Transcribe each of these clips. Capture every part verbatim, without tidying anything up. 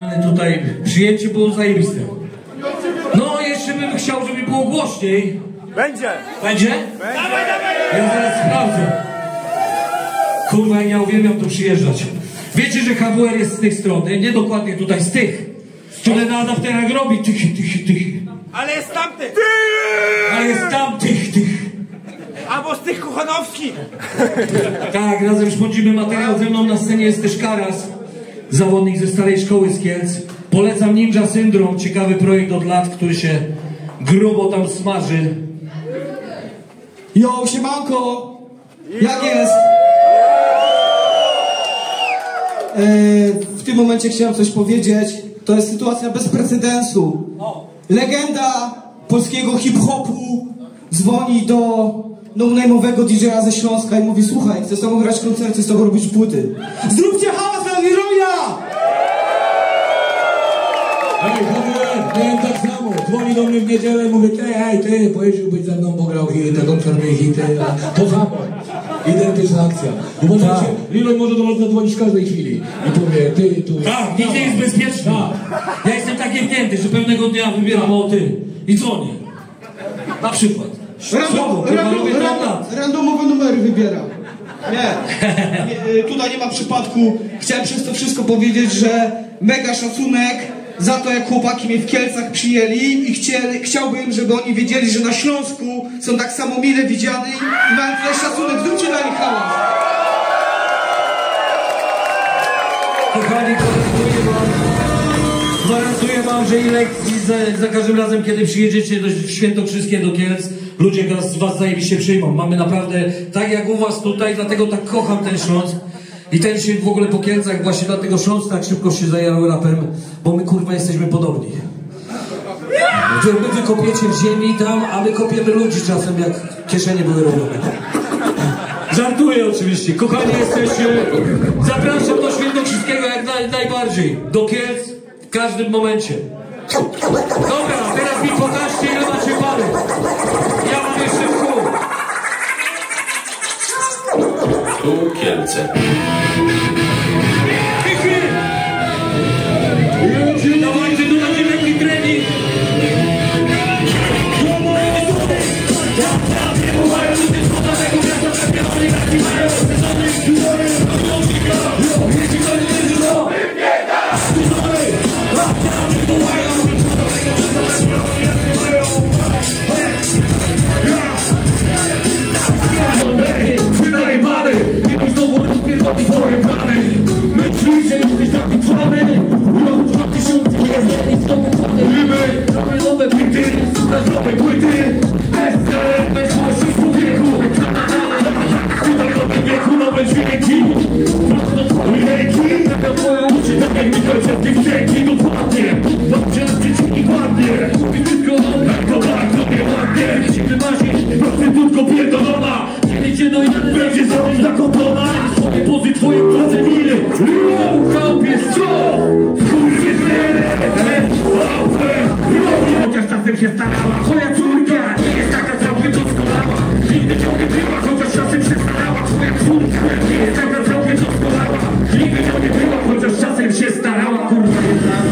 Tutaj przyjęcie było zajebiste. No, jeszcze bym chciał, żeby było głośniej. Będzie! Będzie? Będzie! Ja zaraz sprawdzę. Kurwa, ja uwielbiam tu przyjeżdżać. Wiecie, że H W R jest z tej strony, nie dokładnie tutaj, z tych, które na adapterach robi tychy, tychy, tychy. Ale jest tamtych! Ale jest tam tych, tych. Albo z tych kuchanowskich! Tak, razem szpodzimy materiał, ze mną na scenie jest też Karas, zawodnik ze Starej Szkoły z Kielc. Polecam Ninja Syndrome, ciekawy projekt od lat, który się grubo tam smaży. Jo, siemanko! Jak jest? Eee, w tym momencie chciałem coś powiedzieć. To jest sytuacja bez precedensu. Legenda polskiego hip-hopu dzwoni do no-name'owego D J a ze Śląska i mówi: słuchaj, chcę z tobą grać koncerty, z tobą robić płyty. Zróbcie hałas dla Leroya! Hej, miałem tak samo, dzwoni do mnie w niedzielę i mówię: ty, hej, ty, pojeździłbyś ze mną, bo grał hity, koncerny hity, a to samo. Identyczna akcja. Bo może Tak. się, Leroy może do was zadzwonić w każdej chwili i powie: ty, tu jest. Tak, nikt nie jest bezpieczny. Tak. Ja jestem tak jebnięty, że pewnego dnia wybieram o ty i dzwonię. Na przykład. Random, Chyba random, robię tam random, lat. randomowe numery wybieram. Nie. nie, y, tutaj nie ma przypadku. Chciałem przez to wszystko powiedzieć, że mega szacunek za to, jak chłopaki mnie w Kielcach przyjęli i chcieli, chciałbym, żeby oni wiedzieli, że na Śląsku są tak samo mile widziani i mają tyle szacunek. Zróbcie dla nich hałas. Kochani, gwarantuję wam, gwarantuję wam, że i lekcji za, za każdym razem, kiedy przyjedziecie do Świętokrzyskie, do Kielc, ludzie was, was zajebiście przyjmą. Mamy naprawdę, tak jak u was tutaj, dlatego tak kocham ten Śląsk. I ten się w ogóle po Kielcach, właśnie dlatego Śląsk tak szybko się zajarał rapem, bo my kurwa jesteśmy podobni. Wy, wy kopiecie w ziemi tam, a my kopiemy ludzi czasem, jak kieszenie były robione. Żartuję oczywiście. Kochani, jesteście. Zapraszam do Świętokrzyskiego jak naj, najbardziej. Do Kielc w każdym momencie. Dobra, teraz mi pokażcie, ile macie pary. Ja mam jeszcze w chuj. Tu Kielce. Dawajcie, tu taki lekki trening. Chociaż czasem się starała, twoja córka nie jest taka całkiem doskonała. Nigdy cię nie była, chociaż czasem się starała. Twoja córka nie jest taka całkiem doskonała. Nigdy cię nie była, chociaż czasem się starała. Kurwa, nie znam.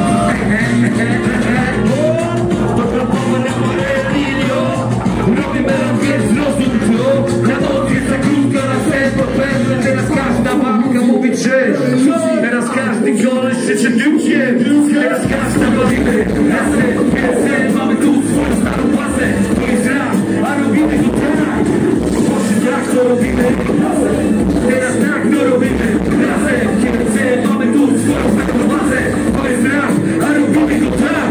To klapowe na parę linio. Robię melodię z rozumku. Na noc jest za krótka, na sen to pewne. Teraz każda babka mówi cześć. Teraz każdy koleś krzyczy biucie. Teraz każda bawimy razem. Razem mamy tu swoją starą pasę. To jest rap, a robimy to tak. Boże, tak to robimy razem. Teraz tak to robimy razem. Razem mamy tu swoją starą pasę. To jest rap, a robimy to tak.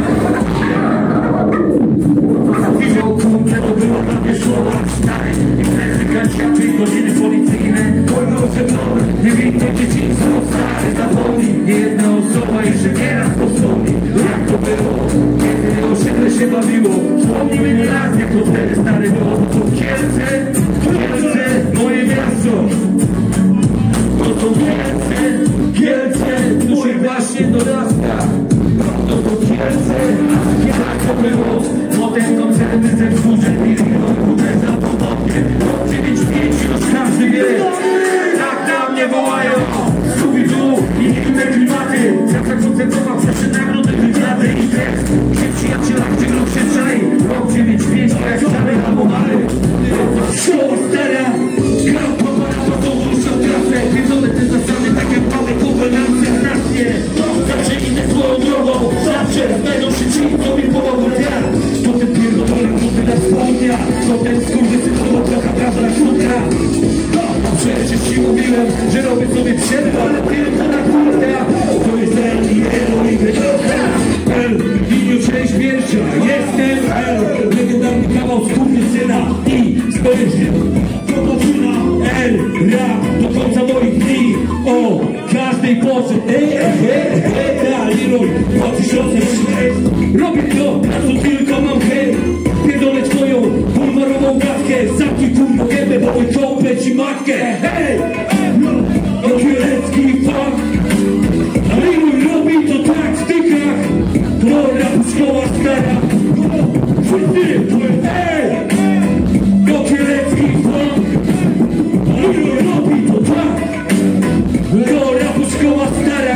Widział kumple, to było prawie słowa stare. Imprezy, godziny policyjne. Wojno oświetlone, niewinne dzieciństwo stare. Zapomnij, jedna osoba jeszcze nieraz wspomni. Jak to było, kiedy osiedle się bawiło. Wspomnimy nieraz, jak to wtedy stare było. To Kielce, Kielce, moje miasto. To są Kielce, Kielce, tu się właśnie dorasta. To są Kielce, jak to było. Potem koncerty ze wzgórzem i Leroy za podobnie. dziewięć pięć już każdy wie. Tak na mnie wołają. Scooby-Doo i inne klimaty. Jak ta koncertowa wszedł, ale tylko na kurtę. To jest L i L i L. Winiu część pierwsza, jestem L. Legendarny kawał skurwysyna i spojrzcie. To poczyna L, rap do końca moich dni. O każdej porze, ej, ej, ej, ej, Aliroy, dwa tysiące sześć. Robię to, na co tylko mam hej. Pierdolę twoją bulmarową gadkę. Zamknij kurwa gębę, bo wykąpę ci matkę. Hej, no, kielecki funk. Aliroy robi to tak w stykach. To rap szkoła stara. Wszyscy, hej, no, kielecki funk. Aliroy robi to tak. To rapu szkoła stara.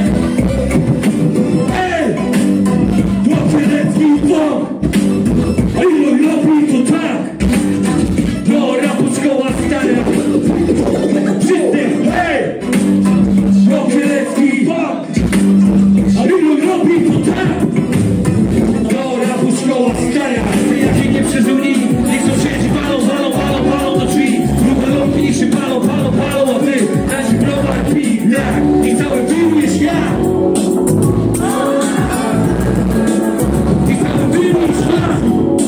Ej! To kielecki funk. Aliroy robi to tak. To rapu szkoła stara. Wszyscy, hej! To kielecki funk. Aliroy robi to tak. To rapu szkoła stara. Ty jak się nie przeżył nikt, niech to siedzi, palą, palą, palą, palą do drzwi. Grube ląki niech się palą, palą, palą, a ty nasz browar pi, jak i cały wyjmie świat. I cały wyjmie świat.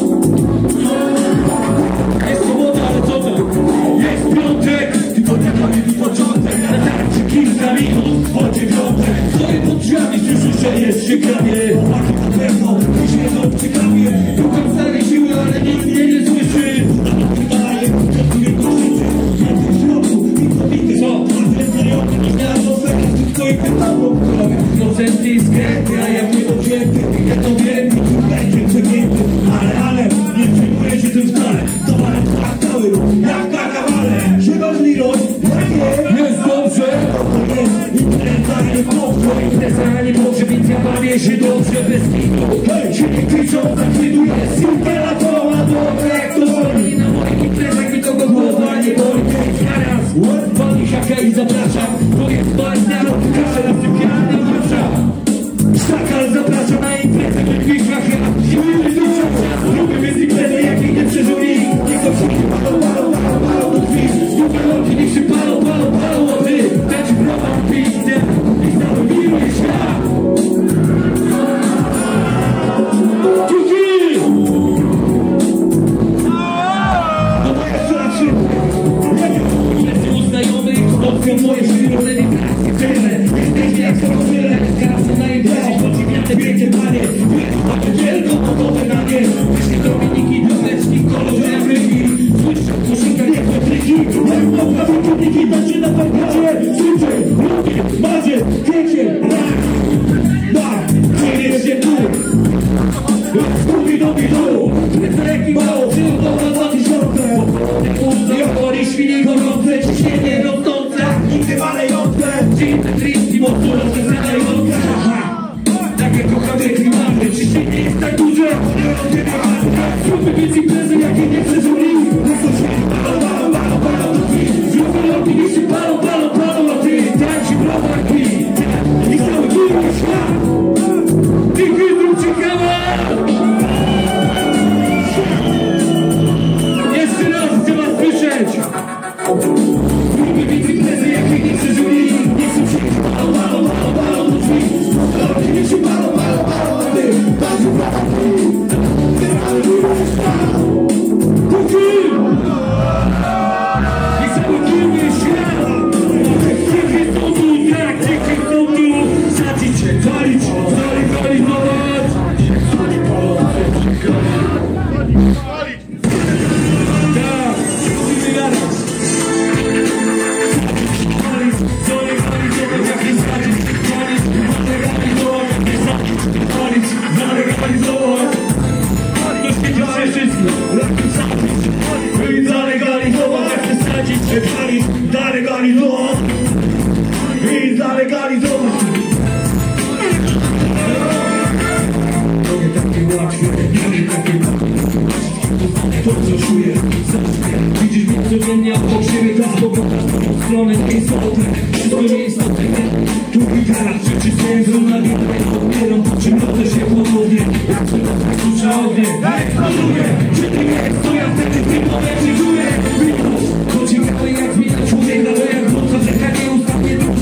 Jest sobota, ale co to? Jest piątek, tygodnia pamięci początek. Na tarczy kilka minut, po dziewiątek. Stoję pod drzwiami, słyszę, że jest ciekawie. Chłopaki na pewno, mi się to ciekawie. Szukam starej siły, ale nikt mnie nie słyszy. Daję, to nie krzyczy. Ja w tym środku, i to bity. Co? Procenty i skręty, a ja w niego wzięty. Ja to wiem, będzie przegięty. Ale, ale, nie przejmuję się tym wcale. Towarem kwartały, jak karnawale. Siewasz Liroy, ja nie. Jest dobrze. To jest impreza, nie dobrze. Impreza, nie dobrze, więc ja bawię się dobrze bez kitu. Hej, się nie krzyczą, zakwiduję. Singela to ma dobre, jak to woli. Na moich imprezach nikogo głowa nie boli. Zaraz, woli hakę i zapraszam. To jest bardzo, kaszę na sypialnia marsza. Szakal zapraszam na imprezę, by piszach ja. Siły dusza, zróbmy więc imprezę, jakiej nie przeżył nikt. Niech to wszyscy palą, palą, palą, palą do drzwi. Zróbmy ląki, niech się palą, palą, palą, a ty dać browar pizdę i cały miły świat. Dzięki! No to jeszcze raz szybko. Jestem u znajomych, odkrył moje przyrodzenie pracki tyle. Jesteście jak samochyle, kasy na imprezie, podziwiate wielkie panie. Mamy wielką podobę na nie. Wyszli Dominiki, Droneczki, kolorze Afryki. Słyszę w koszykach jak Patryki. Jak mogła wykoniki, dacie na parkiecie. Słyszę, lubię, macie, wiecie, rak. Tak, przyjedzie tu. Skubi do bidu. Pryfereki mało, tylko na dwa tysiące. Usta, opory, świnie gorące, ciśnienie rosnące. Nigdy malejące. Dziwne, triski, mocno rozwiązające. Takie kochane klimaty, ciśnienie jest tak duże. Zróbmy więc imprezy, jakiej nie przeżyli. Niech to się palą, palą, palą, palą do drzwi. Zróbmy ląki, niech się palą, palą, palą, a ty tańczy browar pi. I cały górny świat. Tych widzów ciekawa. Jeszcze raz chcę was słyszeć. Zróbmy więc imprezy, jakiej nie przeżyli. Niech się palą, palą, palą, palą do drzwi. Ląki, niech się palą, palą, palą, a ty tańczy browar pi. I cały górny świat. I cały górny świat. Dzięki są tu, tak, dzięki są tu. Sadzić się, walić, zalegalizować. Tak, musimy jarać. Walić, zalegalizować, jak nie sadzić. Walić, zalegalizować, jak nie sadzić. Walić, zalegalizować. To świeci wszystko, lepiej sadzić. Walić, zalegalizować, jak nie sadzić. Walić, zalegalizować. I zalegalizować. Nie takie łatwe, nie takie to co czuję, widzisz mnie codziennie obok siebie, ta spokoja w stronę nie istotne, wszystko nie istotne. Tu gitara, rzeczy sędzą na gitę, odbieram, po czym rodzę się ponownie. Jak to susza ognie, eksploduje. Czy ty wiesz, co ja wtedy w tym momencie czuję? To ciekawe jak zmienia człowiek, ale jak wrócę, czeka nie ustawię.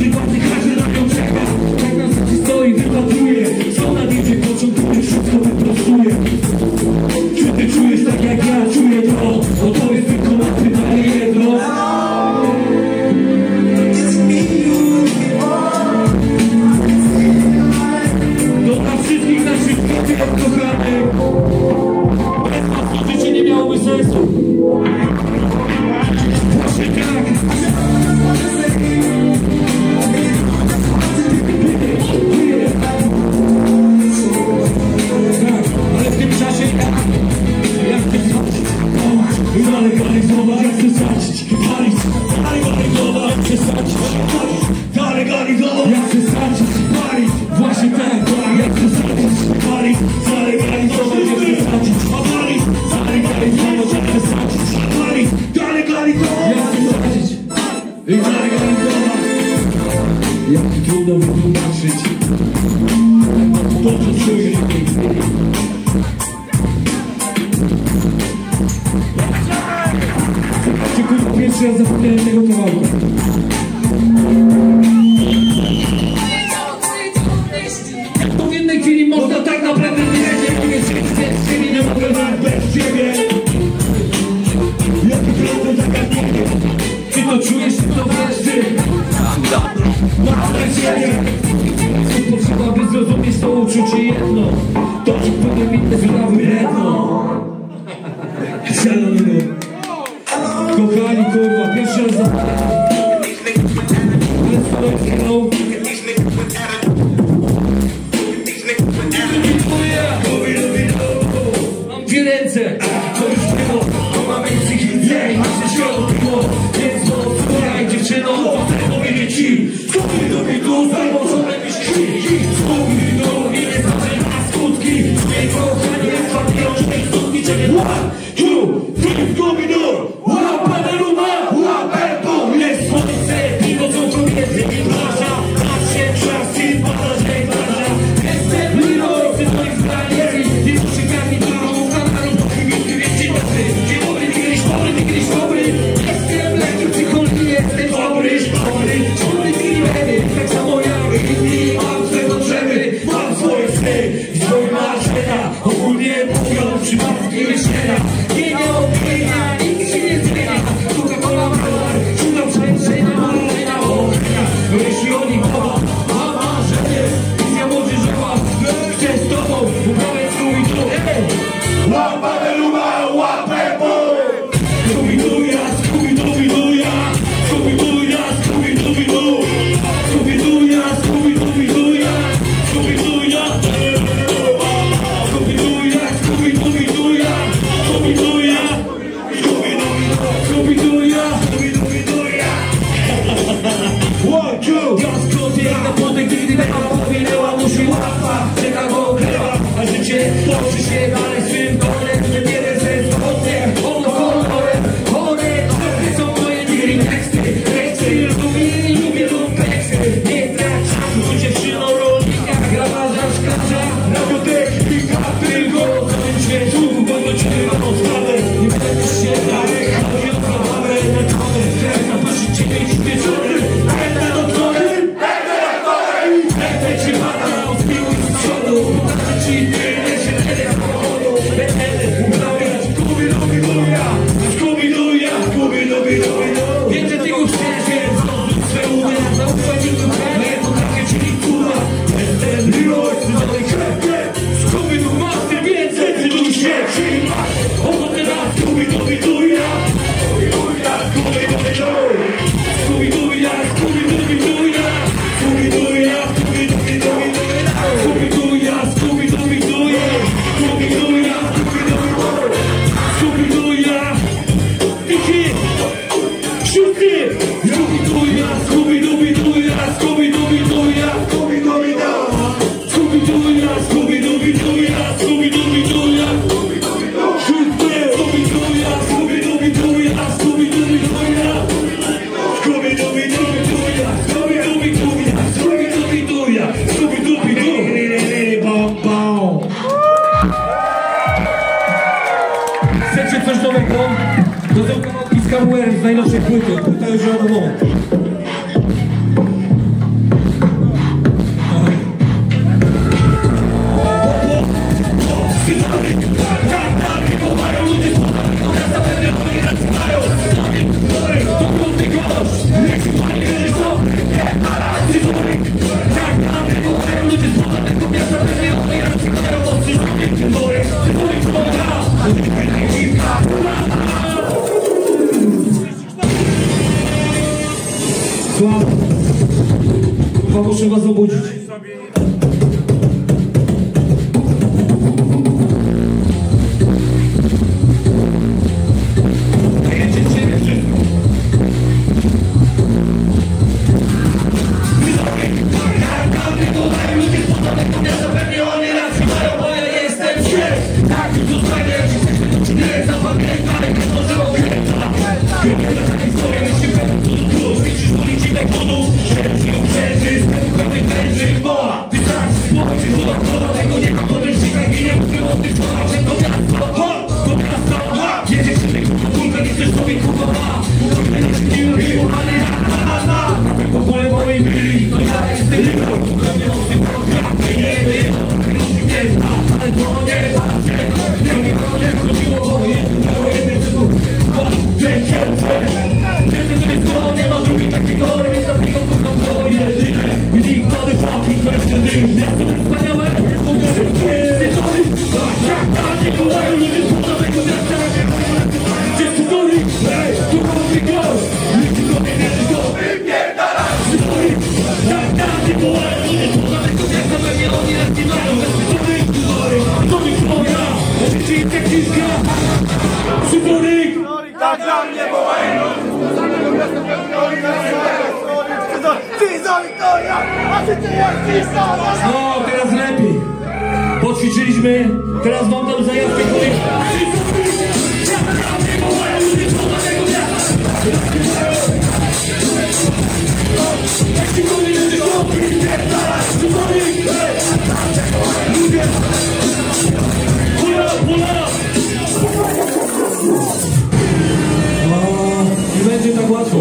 jak trudno wytłumaczyć to, co czuję w tej chwili. Czy kurwa pierwszy raz zapomniałem tego kawałka? To w jednej chwili można tak naprawdę nie wiedzieć, bez ciebie nie mogę być bez ciebie. Jaki problem zagadnienie? Ty to czujesz, ty to wiesz, ty masz ciebie. Potrzeba, by zrozumieć to uczucie jedno. To ci powiem mi te sprawy jedno. Kochani, kurwa, pierwszy raz zapomniałem. Ale co zginął? Mam dwie ręce, to już było, to mamy psychicznie i nasze światło. Więc to słuchaj dziewczyno, to chcę powiedzieć ci. Skubi-dubi-du, zamoczone myśli. Skubi-du, i nie znaczy na skutki. Jej kochanie jest faktycznie skutki, ciebie one, two, three, skubi-du. Łapę luma, łapę bum. Jest słońce, piwo są kobiety i plaża. Masz się czas i badasz, nie badasz. Jestem Leroy, ty moich granicy. Ty muszykami drugą kanału. Dzień dobry, dzień dobry, ty kiedyś dobry, ty kiedyś dobry. Jestem lekkim psychologii, jestem dobry, dobry. Dobry, ty nie tak samo jak inni. Mam swe potrzeby, mam swoje sny i swoje marzenia. Ogólnie mówiąc, przypadki myślenia. Nie nie odmienia, nic się nie zmienia. Coca-Cola, Małar, szukam przejrzenia, marzenia, marzenia. No jeśli oni mowa, mam marzenie. Wizja młodzieżowa, chcę z tobą uprawiać swój dół. Łapę luma, łapę bój. Skubi-duja, skubi-dubi-duja. Skubi-duja, skubi-dubi-du. Skubi-duja, skubi-dubi-duja. Skubi-duja, skubi-duja, skubi-dubi-duja. Skubi-duja, skubi-duja, skubi-dubi-duja. One, two. Ja skąd jak na podek, gdy taka powinęła, musi łapa. Czeka go krewa, a życie toczy się dalej swym torem. Nie bierę ze zgodnie, ono kolorem. Chore, chore są moje digri teksty. Teksty, lubię, lubię lumpeksy. Nie strach czasu, tu dziewczyno rolnika. Grabarza, szklarza, radiotechnika. Tylko za tym świecu, bo do ciebie mam odprawę. Nie będę się dalej, chodzi o zabawę. Na czole, chcę zaprosić ciebie i świeczony. Będę doktorem, będę doktorem. Będę cię badał, zbiór z przodu. Pokażę ci tyle się tyle samochodu. Będę uprawiać skubi-dubi-duja. Skubi-duja, skubi-dubi-duja. Wiem, że ty już wiesz, więc zdążyć swe uda. Zaufaj mi tu krewę, potrafię ci kurwa. Jestem Leroy, ty do tej krewnie. Skubi-du, masz ty więcej, ty tu się trzymasz. Oto teraz skubi-dubi-duja. Skubi-duja, skubi-dubi-duja. Skubi-duja, skubi-dubi-duja. Skubi-duja, skubi-dubi-duja. Skubi-duja, skubi-dubi-duja. Skubi-duja, skubi-dubi-duja. Skubi-duja. Tiki. Szósty. Skubi-duja, skubi-dubi-duja. Skubi-dubi-duja. Skubi-dubi-duja. Skubi-duja, skubi-dubi-duja. Skubi-dubi-duja. Szósty. Skubi-duja, skubi-dubi-duja. Skubi-dubi-duja. Skubi-dubi-duja. Skubi-dubi-duja. Skubi-dubi-duja. Skubi-dubi-duja. Bom, bom. Chcecie coś nowego? To są kawałki z Karwerem z najnowszej płyty. Płyta już wiadomo. Słabo. Chyba muszę was obudzić. Zapamiętaj, historia jest się pewna. Widzisz, policzynek wodą, szereg z nią przeżyć. Każdy wołają, ludzie poza tego miasta, pewnie oni nas nie mają. To mi moja, życie im tak ciska. Przyboryk! Tak dla mnie wołają. Ty za Wiktoria, a ty ty jesteś za nas. No, teraz lepiej. Poćwiczyliśmy, teraz wam dam zajawkę, który... No, nie będzie tak łatwo.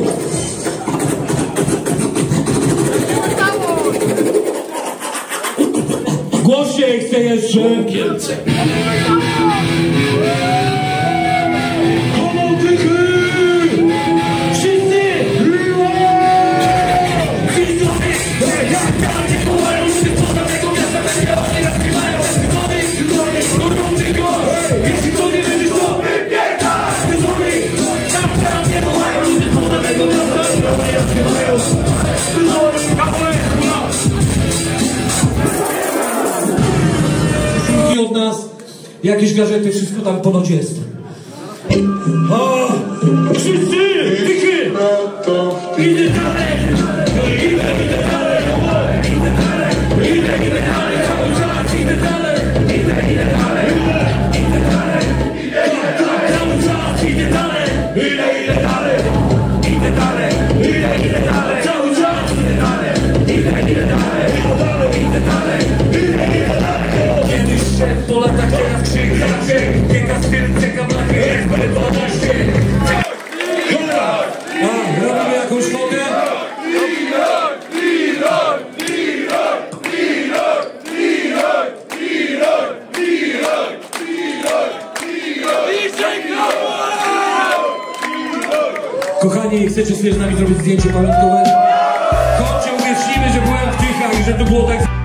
Głośniej chcę jeszcze. Kielce. Komotychy! Wszyscy! Jeśli to nie będziesz to od nas, jakieś gazety, wszystko tam ponoć jest. O! Wszyscy! Tychy! Idę dalej! Idę, idę dalej! Idę dalej! Idę, idę dalej! Cały czas idę dalej! Idę, idę dalej! Idę dalej! Cały czas idę dalej! Idę, idę dalej! Idę dalej! Idę, idę dalej! Cały czas idę dalej! Idę, idę dalej! Idę dalej! Idę, idę dalej! Kiedyś szedł po latach, teraz krzyk, krzyk, biega z tyłu, czeka blachy, jest bez dwanaście. A, robimy jakąś nogę? Kochani, chcecie sobie z nami zrobić zdjęcie pamiątkowe? Chodźcie, uwierzcimy, że byłem w Tychach i że to było tak...